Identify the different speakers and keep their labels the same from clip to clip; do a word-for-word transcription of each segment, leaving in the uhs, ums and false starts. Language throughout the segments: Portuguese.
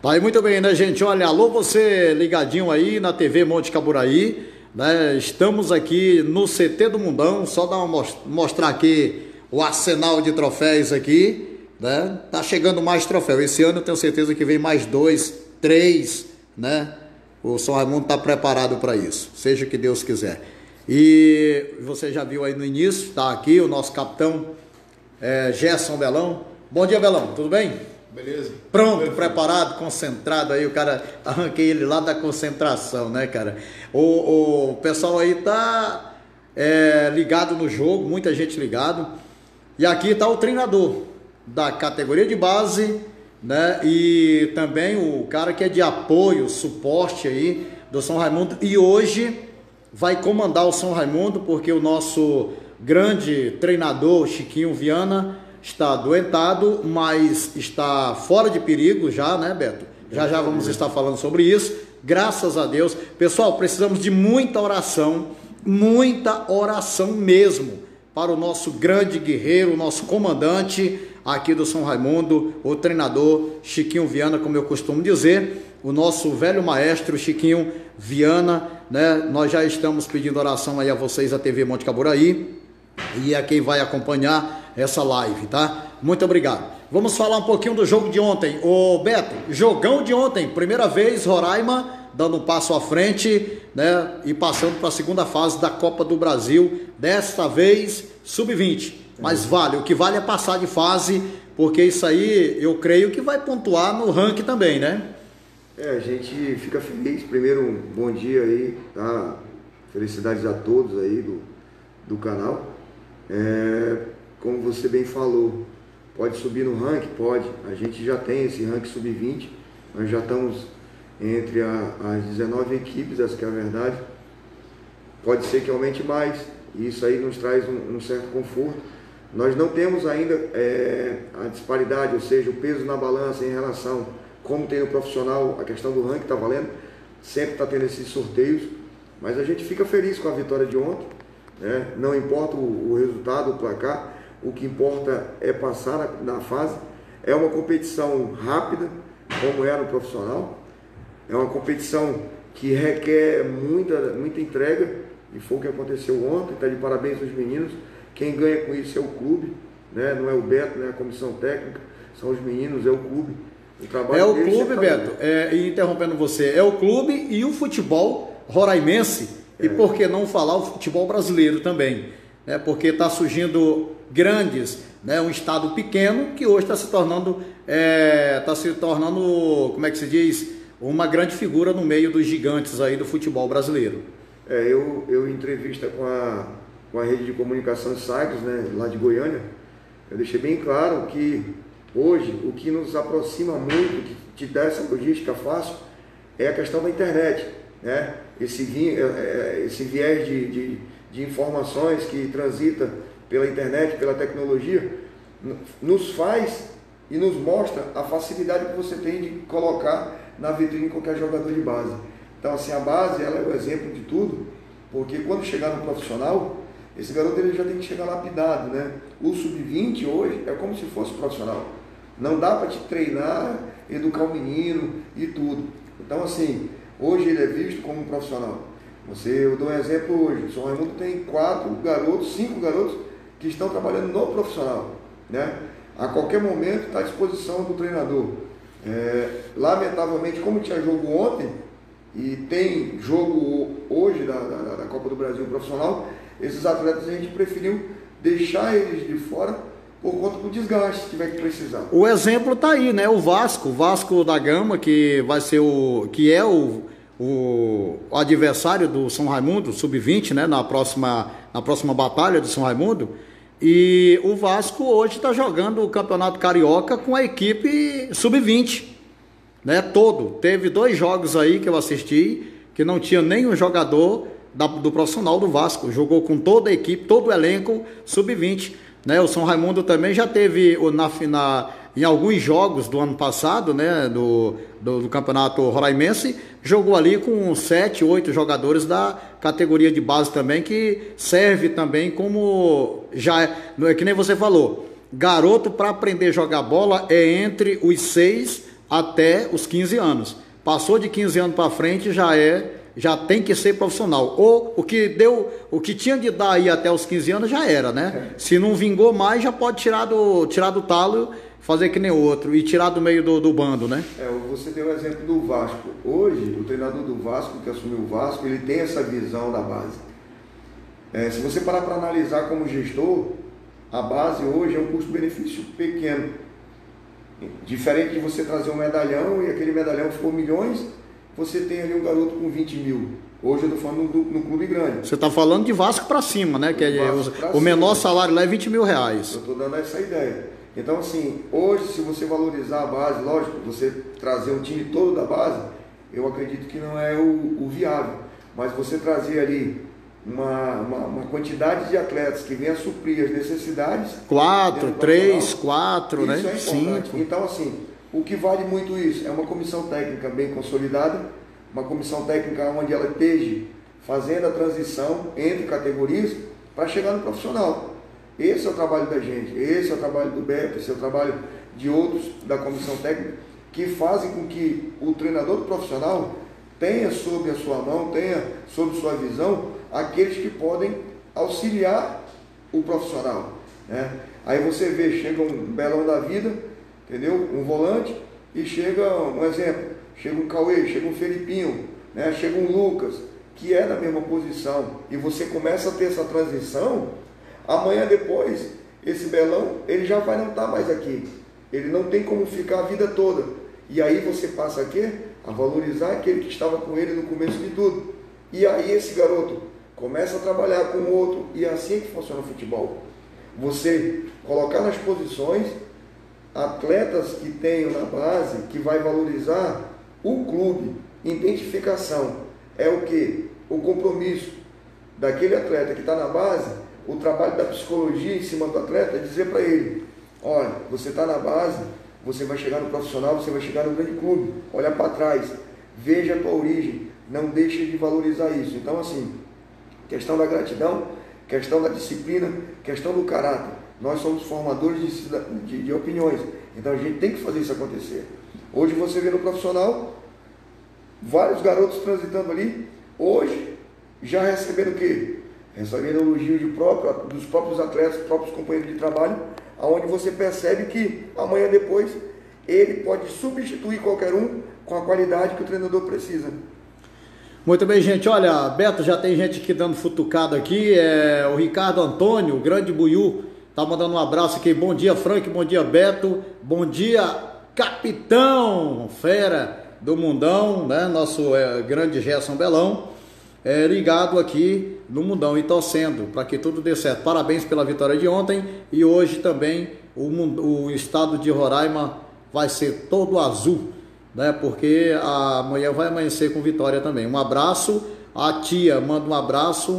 Speaker 1: Tá aí muito bem, né, gente? Olha, alô você ligadinho aí na T V Monte Caburaí, né? Estamos aqui no C T do Mundão, só dar uma mostrar aqui o arsenal de troféus aqui, né? Tá chegando mais troféu. Esse ano eu tenho certeza que vem mais dois, três, né? O São Raimundo tá preparado para isso, seja o que Deus quiser. E você já viu aí no início, tá aqui o nosso capitão é, Gerson Belão. Bom dia, Belão, tudo bem?
Speaker 2: Beleza.
Speaker 1: Pronto,
Speaker 2: Beleza.
Speaker 1: Preparado, concentrado aí, o cara, arranquei ele lá da concentração, né, cara? O, o pessoal aí tá é, ligado no jogo, muita gente ligado. E aqui tá o treinador da categoria de base, né? E também o cara que é de apoio, suporte aí do São Raimundo. E hoje vai comandar o São Raimundo, porque o nosso grande treinador, Chiquinho Viana, está adoentado, mas está fora de perigo já, né, Beto? Já já vamos estar falando sobre isso, graças a Deus. Pessoal, precisamos de muita oração, muita oração mesmo, para o nosso grande guerreiro, o nosso comandante aqui do São Raimundo, o treinador Chiquinho Viana, como eu costumo dizer, o nosso velho maestro Chiquinho Viana, né? Nós já estamos pedindo oração aí a vocês, a T V Monte Caburaí, e a quem vai acompanhar essa live, tá? Muito obrigado. Vamos falar um pouquinho do jogo de ontem. Ô Beto, jogão de ontem, primeira vez Roraima dando um passo à frente, né? E passando para a segunda fase da Copa do Brasil, desta vez sub vinte. Mas vale, o que vale é passar de fase, porque isso aí eu creio que vai pontuar no ranking também, né?
Speaker 2: É, a gente fica feliz. Primeiro, um bom dia aí, tá? Felicidades a todos aí do, do canal. É, como você bem falou, pode subir no ranking? Pode. A gente já tem esse ranking sub vinte, nós já estamos entre a, as dezenove equipes, essa que é a verdade. Pode ser que aumente mais, e isso aí nos traz um, um certo conforto. Nós não temos ainda é, a disparidade, ou seja, o peso na balança em relação, como tem o profissional, a questão do ranking está valendo, sempre está tendo esses sorteios, mas a gente fica feliz com a vitória de ontem, né? Não importa o, o resultado, o placar, o que importa é passar na, na fase. É uma competição rápida, como era no profissional, é uma competição que requer muita, muita entrega, e foi o que aconteceu ontem. Está de parabéns aos meninos. Quem ganha com isso é o clube, né? Não é o Beto, não é a comissão técnica, são os meninos, é o clube. O trabalho
Speaker 1: é o
Speaker 2: deles
Speaker 1: clube,
Speaker 2: é
Speaker 1: Beto, é, e interrompendo você, é o clube e o futebol roraimense, é. E por que não falar o futebol brasileiro também, né? Porque está surgindo grandes, né? Um estado pequeno que hoje está se tornando, está é, se tornando, como é que se diz, uma grande figura no meio dos gigantes aí do futebol brasileiro.
Speaker 2: É, eu, eu em entrevista com a, com a rede de comunicação Sagres, né, lá de Goiânia, eu deixei bem claro que hoje o que nos aproxima muito, que te dá essa logística fácil, é a questão da internet, né? Esse, vi, esse viés de, de, de informações que transita pela internet, pela tecnologia, nos faz e nos mostra a facilidade que você tem de colocar na vitrine qualquer jogador de base. Então, assim, a base, ela é o exemplo de tudo, porque quando chegar no profissional, esse garoto ele já tem que chegar lapidado, né? O sub vinte hoje é como se fosse profissional. Não dá para te treinar, educar o menino e tudo. Então, assim, hoje ele é visto como um profissional. Você, eu dou um exemplo hoje, o São Raimundo tem quatro garotos, cinco garotos que estão trabalhando no profissional, né? A qualquer momento está à disposição do treinador. É, lamentavelmente, como tinha jogo ontem, e tem jogo hoje da, da, da Copa do Brasil profissional, esses atletas a gente preferiu deixar eles de fora por conta do desgaste, se tiver que precisar.
Speaker 1: O exemplo está aí, né? O Vasco, o Vasco da Gama, que vai ser o, que é o, o, o adversário do São Raimundo, sub vinte, né? Na próxima, na próxima batalha do São Raimundo. E o Vasco hoje está jogando o Campeonato Carioca com a equipe sub vinte, né? Todo. Teve dois jogos aí que eu assisti, que não tinha nenhum jogador da, do profissional do Vasco. Jogou com toda a equipe, todo o elenco sub vinte. Né, o São Raimundo também já teve na, na, em alguns jogos do ano passado, né, do, do, do Campeonato Roraimense, jogou ali com sete, oito jogadores da categoria de base também, que serve também como, já é que nem você falou, garoto para aprender a jogar bola é entre os seis até os quinze anos. Passou de quinze anos para frente, já é, já tem que ser profissional. Ou o que deu, o que tinha de dar aí até os quinze anos já era, né? É. Se não vingou mais, já pode tirar do, tirar do talo, fazer que nem outro e tirar do meio do, do bando, né?
Speaker 2: É, você deu o exemplo do Vasco. Hoje, o treinador do Vasco, que assumiu o Vasco, ele tem essa visão da base. É, se você parar para analisar como gestor, a base hoje é um custo-benefício pequeno. Diferente de você trazer um medalhão e aquele medalhão ficou milhões, você tem ali um garoto com vinte mil. Hoje eu estou falando no, no clube grande.
Speaker 1: Você está falando de Vasco para cima, né? Que é, o, o menor salário lá é vinte mil reais.
Speaker 2: Eu estou dando essa ideia. Então, assim, hoje, se você valorizar a base, lógico, você trazer um time todo da base, eu acredito que não é o, o viável. Mas você trazer ali uma, uma, uma quantidade de atletas que venha suprir as necessidades.
Speaker 1: Quatro, três, quatro, né?
Speaker 2: Isso é importante. Cinco. Então, assim, o que vale muito isso é uma comissão técnica bem consolidada, uma comissão técnica onde ela esteja fazendo a transição entre categorias para chegar no profissional. Esse é o trabalho da gente, esse é o trabalho do Beto, esse é o trabalho de outros da comissão técnica, que fazem com que o treinador profissional tenha sob a sua mão, tenha sob sua visão, aqueles que podem auxiliar o profissional, né? Aí você vê, chega um Belão da vida, entendeu? Um volante, e chega, um exemplo, chega um Cauê, chega um Felipinho, né? Chega um Lucas, que é da mesma posição, e você começa a ter essa transição. Amanhã depois, esse Belão, ele já vai não estar mais aqui. Ele não tem como ficar a vida toda. E aí você passa aqui a valorizar aquele que estava com ele no começo de tudo. E aí esse garoto começa a trabalhar com o outro. E é assim que funciona o futebol. Você colocar nas posições atletas que tenham na base, que vai valorizar o clube. Identificação é o quê? O compromisso daquele atleta que está na base. O trabalho da psicologia em cima do atleta é dizer para ele, olha, você está na base, você vai chegar no profissional, você vai chegar no grande clube, olha para trás, veja a tua origem, não deixe de valorizar isso. Então, assim, questão da gratidão, questão da disciplina, questão do caráter. Nós somos formadores de, de, de opiniões, então a gente tem que fazer isso acontecer. Hoje você vê no profissional, vários garotos transitando ali, hoje já recebendo o quê? Recebendo elogio de próprio, dos próprios atletas, dos próprios companheiros de trabalho, onde você percebe que amanhã depois ele pode substituir qualquer um com a qualidade que o treinador precisa.
Speaker 1: Muito bem, gente. Olha, Beto, já tem gente aqui dando futucada aqui. É, o Ricardo Antônio, o grande Buiú, tá mandando um abraço aqui. Bom dia, Frank. Bom dia, Beto. Bom dia, capitão fera do mundão, né? Nosso é, grande Gerson Belão. É, ligado aqui no mundão e torcendo para que tudo dê certo. Parabéns pela vitória de ontem e hoje também o, o estado de Roraima vai ser todo azul, né? Porque amanhã vai amanhecer com vitória também. Um abraço, a tia manda um abraço,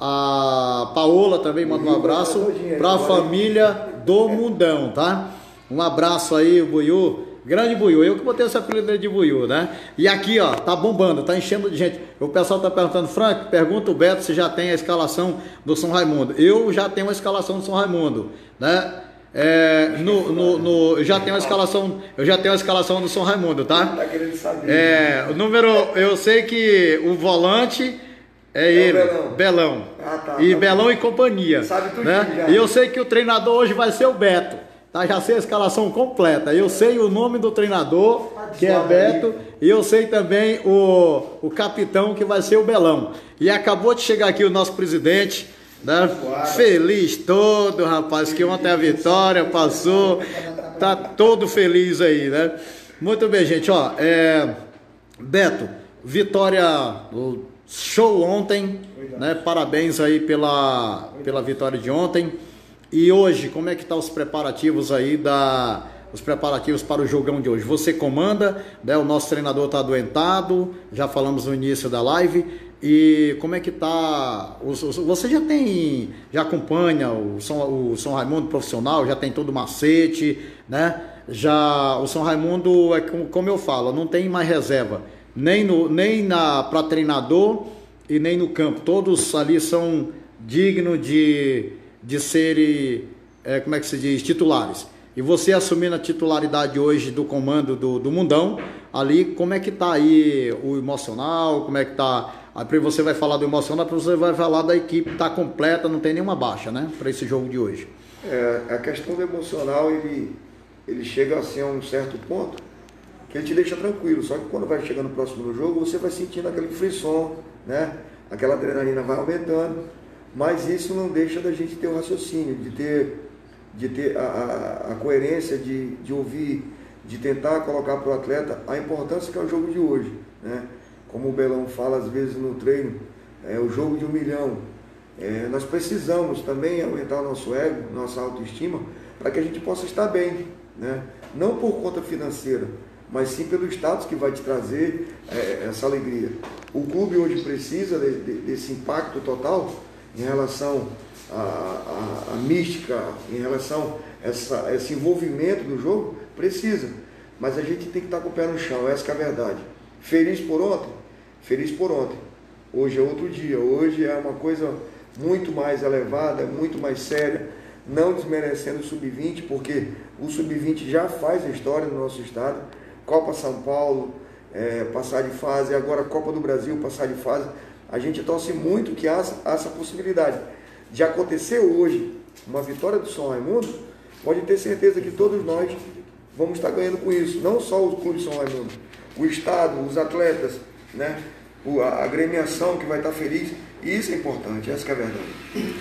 Speaker 1: a Paola também manda um abraço para a família do mundão, tá? Um abraço aí, Buiú. Grande Buiú, eu que botei essa apelido de Buiú, né? E aqui, ó, tá bombando, tá enchendo de gente. O pessoal tá perguntando, Frank, pergunta o Beto se já tem a escalação do São Raimundo. Eu já tenho a escalação do São Raimundo, né? É, no, no, no, eu já tenho a escalação, eu já tenho a escalação do São Raimundo, tá?
Speaker 2: Tá querendo saber.
Speaker 1: É, o número, eu sei que o volante é, é ele, Belão. Belão. Ah, tá, e tá Belão bom. E companhia. Sabe tudo, né? E eu sei que o treinador hoje vai ser o Beto. Tá, já sei a escalação completa. Eu sei o nome do treinador, que é Beto, e eu sei também o, o capitão, que vai ser o Belão. E acabou de chegar aqui o nosso presidente, né? Feliz todo, rapaz, que ontem a vitória passou, tá todo feliz aí, né? Muito bem, gente, ó, é, Beto, vitória, show ontem, né? Parabéns aí pela, pela vitória de ontem. E hoje, como é que tá os preparativos aí da... Os preparativos para o jogão de hoje? Você comanda, né? O nosso treinador tá adoentado, já falamos no início da live. E como é que tá? Você já tem, já acompanha o São, o São Raimundo profissional, já tem todo o macete, né? Já o São Raimundo é como eu falo, não tem mais reserva, nem no, nem na para treinador e nem no campo. Todos ali são dignos de de serem, é, como é que se diz, titulares. E você assumindo a titularidade hoje do comando do, do Mundão, ali, como é que tá aí o emocional, como é que tá... Aí você vai falar do emocional, depois você vai falar da equipe que tá completa, não tem nenhuma baixa, né, para esse jogo de hoje.
Speaker 2: É, a questão do emocional, ele, ele chega assim a um certo ponto, que ele te deixa tranquilo, só que quando vai chegando próximo do jogo, você vai sentindo aquele frisson, né, aquela adrenalina vai aumentando, mas isso não deixa da gente ter o raciocínio, de ter... de ter a, a, a coerência, de, de ouvir, de tentar colocar para o atleta a importância que é o jogo de hoje, né? Como o Belão fala às vezes no treino, é o jogo de um milhão. É, nós precisamos também aumentar o nosso ego, nossa autoestima, para que a gente possa estar bem, né? Não por conta financeira, mas sim pelo status que vai te trazer é, essa alegria. O clube hoje precisa de, de, desse impacto total em relação A, a, a mística, em relação a essa, esse envolvimento do jogo, precisa, mas a gente tem que estar com o pé no chão, essa que é a verdade. Feliz por ontem? Feliz por ontem. Hoje é outro dia, hoje é uma coisa muito mais elevada, muito mais séria, não desmerecendo o sub vinte, porque o sub vinte já faz a história no nosso estado, Copa São Paulo, é, passar de fase, agora Copa do Brasil, passar de fase. A gente torce muito que haja essa possibilidade de acontecer hoje uma vitória do São Raimundo. Pode ter certeza que todos nós vamos estar ganhando com isso, não só o Clube São Raimundo, o Estado, os atletas, né? a agremiação que vai estar feliz, e isso é importante, essa que é a verdade.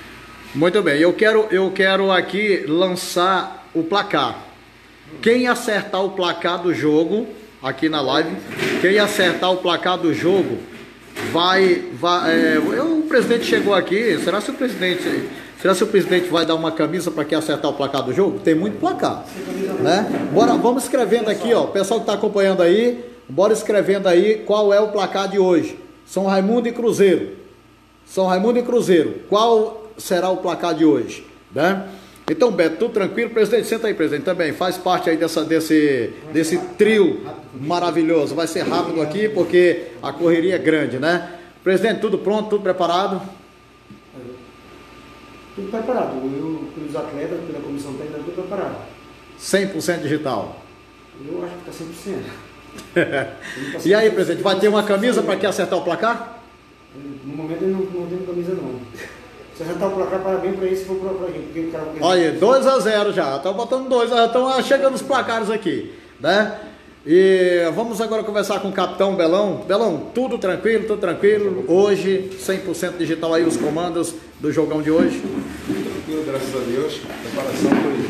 Speaker 1: Muito bem, eu quero, eu quero aqui lançar o placar. Quem acertar o placar do jogo, aqui na live, quem acertar o placar do jogo, vai, vai é, o presidente chegou aqui, será se o presidente, será se o presidente vai dar uma camisa para quem acertar o placar do jogo? Tem muito placar, né? Bora, vamos escrevendo aqui, ó, o pessoal que está acompanhando aí, bora escrevendo aí qual é o placar de hoje. São Raimundo e Cruzeiro, São Raimundo e Cruzeiro, qual será o placar de hoje, né? Então, Beto, tudo tranquilo? Presidente, senta aí, presidente, também faz parte aí dessa, desse, desse trio maravilhoso. Vai ser rápido aqui porque a correria é grande, né? Presidente, tudo pronto, tudo preparado?
Speaker 3: Tudo preparado. Eu, pelos atletas, pela comissão técnica, tudo preparado.
Speaker 1: cem por cento digital?
Speaker 3: Eu acho que está cem por cento.
Speaker 1: E aí, presidente, vai ter uma camisa para quem acertar o placar?
Speaker 3: No momento eu não, não tenho camisa não. Se acertar o placar, parabéns para isso, se for para a gente. Porque o cara...
Speaker 1: Olha, dois a zero já, estão botando dois, já estão chegando os placares aqui, né? E vamos agora conversar com o capitão Belão. Belão, tudo tranquilo, tudo tranquilo. Hoje, cem por cento digital aí, os comandos do jogão de hoje.
Speaker 4: Tranquilo, graças a Deus. A preparação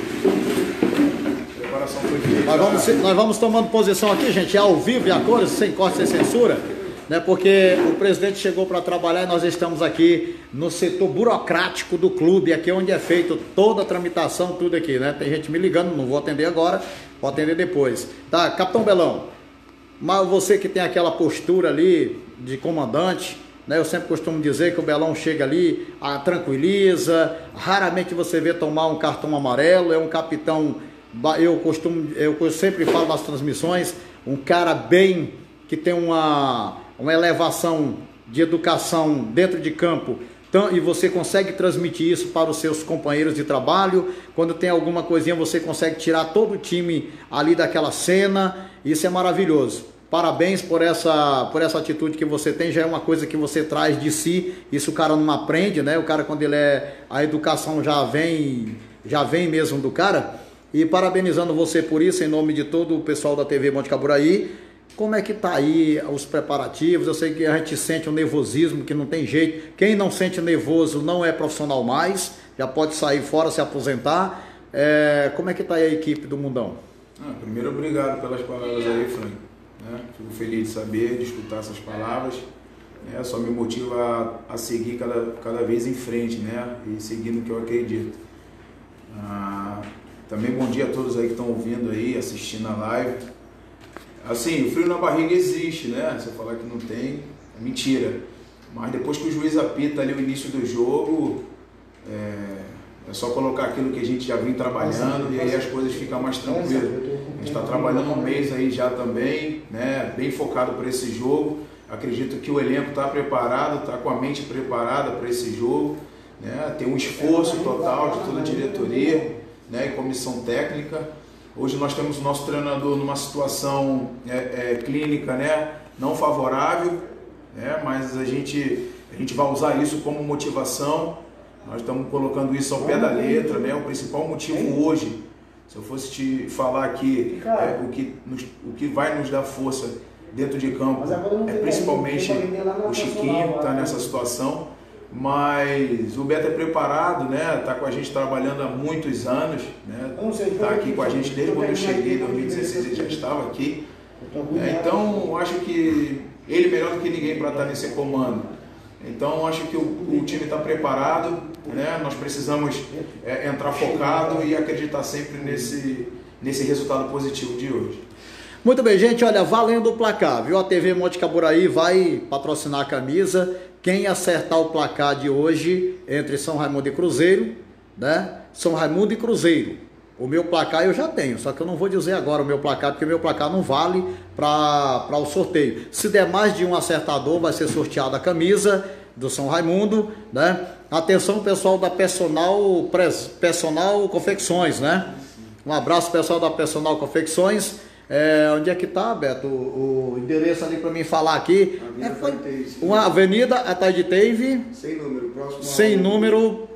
Speaker 4: foi... A preparação foi feita.
Speaker 1: Nós vamos, nós vamos tomando posição aqui, gente, ao vivo e a cores, sem corte, sem censura, né? Porque o presidente chegou para trabalhar e nós estamos aqui no setor burocrático do clube, aqui onde é feito toda a tramitação, tudo aqui, né? Tem gente me ligando, não vou atender agora, vou atender depois. Tá, capitão Belão, mas você que tem aquela postura ali de comandante, né? Eu sempre costumo dizer que o Belão chega ali, a, tranquiliza, raramente você vê tomar um cartão amarelo, é um capitão, eu costumo, eu sempre falo nas transmissões, um cara bem, que tem uma, uma elevação de educação dentro de campo, e você consegue transmitir isso para os seus companheiros de trabalho. Quando tem alguma coisinha, você consegue tirar todo o time ali daquela cena. Isso é maravilhoso. Parabéns por essa, por essa atitude que você tem. Já é uma coisa que você traz de si. Isso o cara não aprende, né? O cara, quando ele é... A educação já vem, já vem mesmo do cara. E parabenizando você por isso, em nome de todo o pessoal da T V Monte Caburaí. Como é que tá aí os preparativos? Eu sei que a gente sente um nervosismo, que não tem jeito. Quem não sente nervoso não é profissional mais, já pode sair fora, se aposentar. É, como é que tá aí a equipe do Mundão?
Speaker 4: Ah, primeiro, obrigado pelas palavras aí, Frank. Né? Fico feliz de saber, de escutar essas palavras. Né? Só me motiva a, a seguir cada, cada vez em frente, né? E seguir no que eu acredito. Ah, também bom dia a todos aí que estão ouvindo aí, assistindo a live. Assim, o frio na barriga existe, né? Você falar que não tem, é mentira. Mas depois que o juiz apita ali o início do jogo, é, é só colocar aquilo que a gente já vem trabalhando e aí as coisas ficam mais tranquilas. A gente está trabalhando um mês aí já também, né? Bem focado para esse jogo. Acredito que o elenco está preparado, está com a mente preparada para esse jogo, né? Tem um esforço total de toda a diretoria. né, e comissão técnica. Hoje nós temos o nosso treinador numa situação é, é, clínica, né, não favorável, né, mas a gente, a gente vai usar isso como motivação. Nós estamos colocando isso ao pé da letra, né, o principal motivo hoje, se eu fosse te falar aqui é, o, que nos, o que vai nos dar força dentro de campo é principalmente o Chiquinho que está nessa situação, mas o Beto é preparado, né? Está com a gente trabalhando há muitos anos, né? Está aqui com a gente desde quando eu cheguei em dois mil e dezesseis, ele já estava aqui. É, então acho que ele melhor do que ninguém para estar nesse comando. Então acho que o, o time está preparado, né? Nós precisamos é, entrar focado e acreditar sempre nesse, nesse resultado positivo de hoje.
Speaker 1: Muito bem, gente, olha, valendo o placar, viu? A T V Monte Caburaí vai patrocinar a camisa. Quem acertar o placar de hoje entre São Raimundo e Cruzeiro, né? São Raimundo e Cruzeiro. O meu placar eu já tenho, só que eu não vou dizer agora o meu placar, porque o meu placar não vale para o sorteio. Se der mais de um acertador, vai ser sorteada a camisa do São Raimundo, né? Atenção, pessoal da Personal, Personal Confecções, né? Um abraço, pessoal da Personal Confecções. É, onde é que tá, Beto? O, o endereço ali para mim falar aqui. É, foi uma avenida, Ataíde Teve.
Speaker 2: Sem número, próximo.
Speaker 1: Sem número.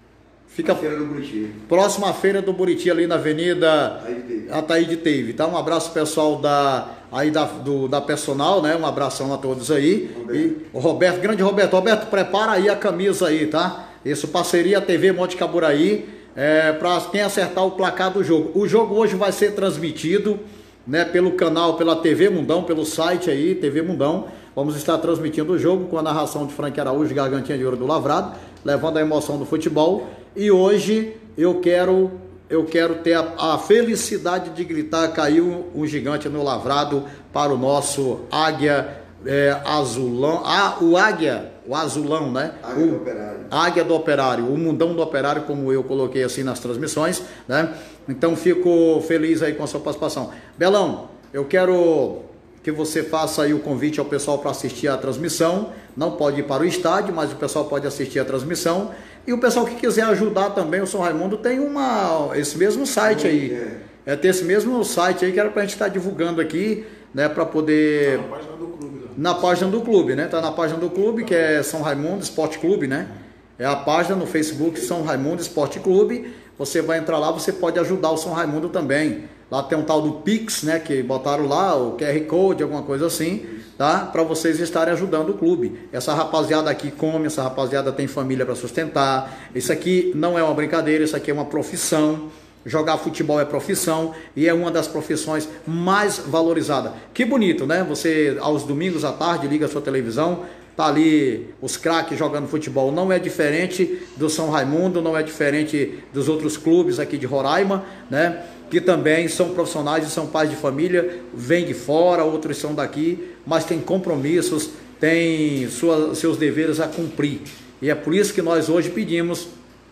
Speaker 1: Fica
Speaker 2: Feira do Buriti.
Speaker 1: Próxima à Feira do Buriti, ali na avenida Ataíde Teve. Tá? Um abraço, pessoal da, aí da, do, da Personal, né? Um abração a todos aí.
Speaker 2: Roberto.
Speaker 1: E o Roberto, grande Roberto. Roberto, prepara aí a camisa aí, tá? Isso, parceria T V Monte Caburaí. É, para quem acertar o placar do jogo. O jogo hoje vai ser transmitido, né, pelo canal, pela T V Mundão, pelo site aí, T V Mundão. Vamos estar transmitindo o jogo com a narração de Frank Araújo, Gargantinha de Ouro do Lavrado, levando a emoção do futebol. E hoje eu quero, eu quero ter a, a felicidade de gritar: caiu um gigante no Lavrado para o nosso Águia é, Azulão. Ah, o Águia, o Azulão, né?
Speaker 2: Águia
Speaker 1: o,
Speaker 2: do Operário.
Speaker 1: Águia do Operário, o Mundão do Operário, como eu coloquei assim nas transmissões, né? Então fico feliz aí com a sua participação. Belão, eu quero que você faça aí o convite ao pessoal para assistir a transmissão. Não pode ir para o estádio, mas o pessoal pode assistir a transmissão. E o pessoal que quiser ajudar também, o São Raimundo tem uma, esse mesmo site aí. É ter esse mesmo site aí que era para a gente estar divulgando aqui, né? Para poder...
Speaker 4: Tá na página do clube. Né?
Speaker 1: Na página do clube, né? Tá na página do clube, que é São Raimundo Esporte Clube, né? É a página no Facebook São Raimundo Esporte Clube. Você vai entrar lá, você pode ajudar o São Raimundo também. Lá tem um tal do Pix, né? Que botaram lá, o Q R Code, alguma coisa assim, tá? Para vocês estarem ajudando o clube. Essa rapaziada aqui come, essa rapaziada tem família para sustentar. Isso aqui não é uma brincadeira, isso aqui é uma profissão. Jogar futebol é profissão e é uma das profissões mais valorizadas. Que bonito, né? Você, aos domingos à tarde, liga a sua televisão, tá ali os craques jogando futebol. Não é diferente do São Raimundo, não é diferente dos outros clubes aqui de Roraima, né? Que também são profissionais e são pais de família, vêm de fora, outros são daqui, mas tem compromissos, tem sua, seus deveres a cumprir. E é por isso que nós hoje pedimos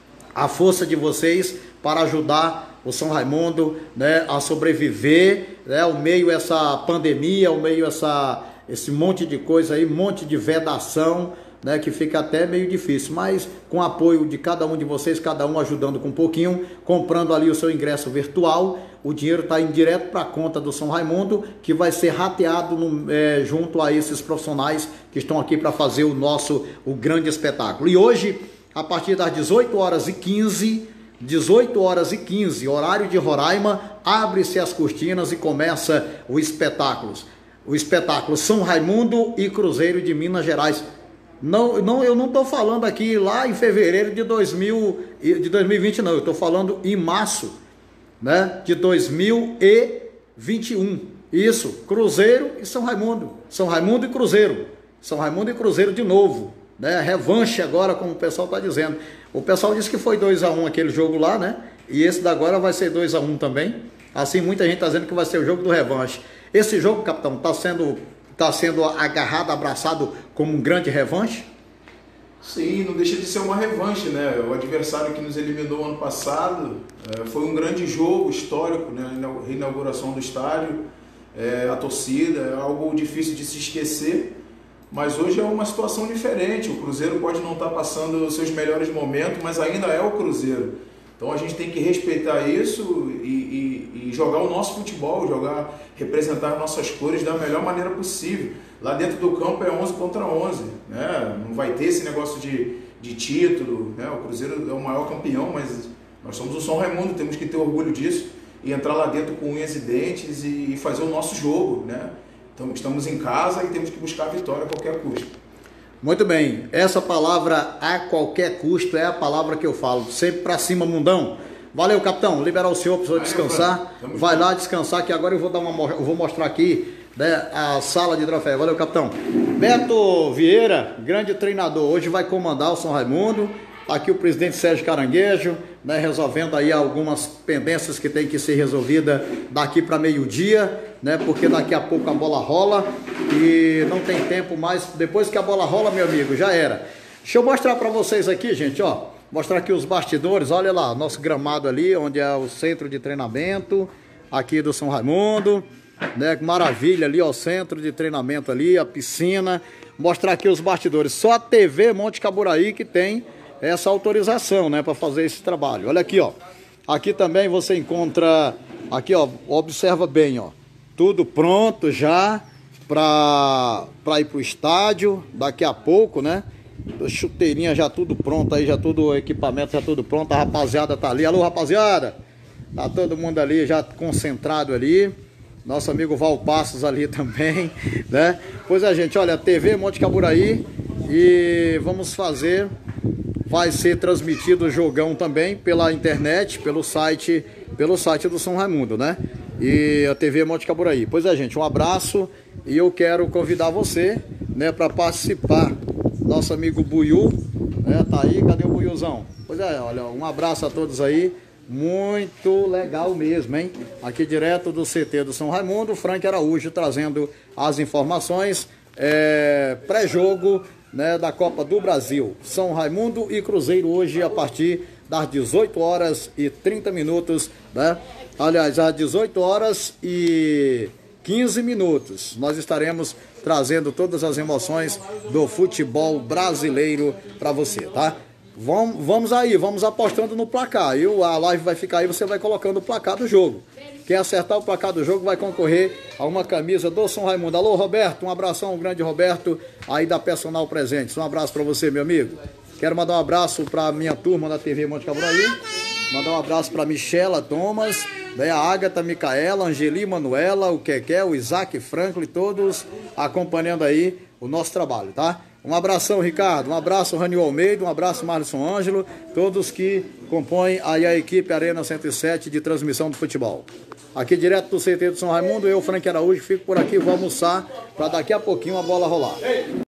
Speaker 1: a força de vocês para ajudar o São Raimundo, né, a sobreviver, né, ao meio essa pandemia, ao meio essa, esse monte de coisa aí, monte de vedação, né, que fica até meio difícil, mas com o apoio de cada um de vocês, cada um ajudando com um pouquinho, comprando ali o seu ingresso virtual, o dinheiro está indo direto para a conta do São Raimundo, que vai ser rateado no, é, junto a esses profissionais que estão aqui para fazer o nosso, o grande espetáculo. E hoje, a partir das dezoito horas e quinze, dezoito horas e quinze, horário de Roraima, abre-se as cortinas e começa o espetáculo. O espetáculo São Raimundo e Cruzeiro de Minas Gerais. Não, não, eu não estou falando aqui lá em fevereiro de, dois mil, de dois mil e vinte, não. Eu estou falando em março, né, de dois mil e vinte e um. Isso, Cruzeiro e São Raimundo. São Raimundo e Cruzeiro. São Raimundo e Cruzeiro de novo. Né, revanche agora, como o pessoal está dizendo. O pessoal disse que foi dois a um aquele jogo lá, né? E esse da agora vai ser dois a um também. Assim, muita gente está dizendo que vai ser o jogo do revanche. Esse jogo, capitão, está sendo, tá sendo agarrado, abraçado como um grande revanche?
Speaker 4: Sim, não deixa de ser uma revanche, né? O adversário que nos eliminou ano passado é, foi um grande jogo histórico, né? A reinauguração do estádio, é, a torcida, é algo difícil de se esquecer. Mas hoje é uma situação diferente. O Cruzeiro pode não estar passando os seus melhores momentos, mas ainda é o Cruzeiro. Então a gente tem que respeitar isso e, e, e jogar o nosso futebol, jogar, representar nossas cores da melhor maneira possível. Lá dentro do campo é onze contra onze, né? Não vai ter esse negócio de, de título, né? O Cruzeiro é o maior campeão, mas nós somos o São Raimundo, temos que ter orgulho disso e entrar lá dentro com unhas e dentes e, e fazer o nosso jogo, né? Então estamos em casa e temos que buscar a vitória a qualquer custo.
Speaker 1: Muito bem, essa palavra a qualquer custo é a palavra que eu falo, sempre pra cima, mundão. Valeu, capitão, liberar o senhor para o senhor descansar. Vai lá descansar, que agora eu vou, dar uma, eu vou mostrar aqui, né, a sala de troféu. Valeu, capitão. Beto Vieira, grande treinador, hoje vai comandar o São Raimundo. Aqui o presidente Sérgio Caranguejo, né, resolvendo aí algumas pendências que tem que ser resolvida daqui para meio-dia, né, porque daqui a pouco a bola rola e não tem tempo mais. Depois que a bola rola, meu amigo, já era. Deixa eu mostrar para vocês aqui, gente, ó. Mostrar aqui os bastidores, olha lá, nosso gramado ali, onde é o centro de treinamento aqui do São Raimundo, né, maravilha ali, ó, o centro de treinamento ali, a piscina. Mostrar aqui os bastidores, só a T V Monte Caburaí que tem essa autorização, né, para fazer esse trabalho. Olha aqui, ó, aqui também você encontra, aqui, ó, observa bem, ó, tudo pronto já para para ir pro estádio daqui a pouco, né? Chuteirinha já tudo pronto aí, já tudo o equipamento já tudo pronto, a rapaziada tá ali. Alô, rapaziada, tá todo mundo ali já concentrado ali, nosso amigo Val Passos ali também, né? Pois é, gente, olha, T V Monte Caburaí, e vamos fazer, vai ser transmitido o jogão também pela internet, pelo site, pelo site do São Raimundo, né? E a T V Monte Caburaí. Pois é, gente, um abraço, e eu quero convidar você, né, para participar. Nosso amigo Buiú, né, tá aí, cadê o Buiúzão? Pois é, olha, um abraço a todos aí, muito legal mesmo, hein? Aqui direto do C T do São Raimundo, Frank Araújo trazendo as informações, é, pré-jogo, né, da Copa do Brasil. São Raimundo e Cruzeiro hoje a partir das dezoito horas e trinta minutos, né? Aliás, às dezoito horas e quinze minutos, nós estaremos trazendo todas as emoções do futebol brasileiro para você, tá? Vamos, vamos aí, vamos apostando no placar. E a live vai ficar aí, você vai colocando o placar do jogo. Quem acertar o placar do jogo vai concorrer a uma camisa do São Raimundo. Alô, Roberto, um abração, um grande Roberto aí da Personal Presentes. Um abraço para você, meu amigo. Quero mandar um abraço para minha turma da T V Monte Caburaí. Mandar um abraço para Michela Thomas, daí a Ágata, Micaela, Angeli, Manuela, o Keké, o Isaac, Franklin, todos acompanhando aí o nosso trabalho, tá? Um abração, Ricardo, um abraço, Raniel Almeida, um abraço, Marlison Ângelo, todos que compõem aí a equipe Arena cento e sete de transmissão do futebol. Aqui direto do C T do São Raimundo, eu, Frank Araújo, fico por aqui, vou almoçar para daqui a pouquinho a bola rolar.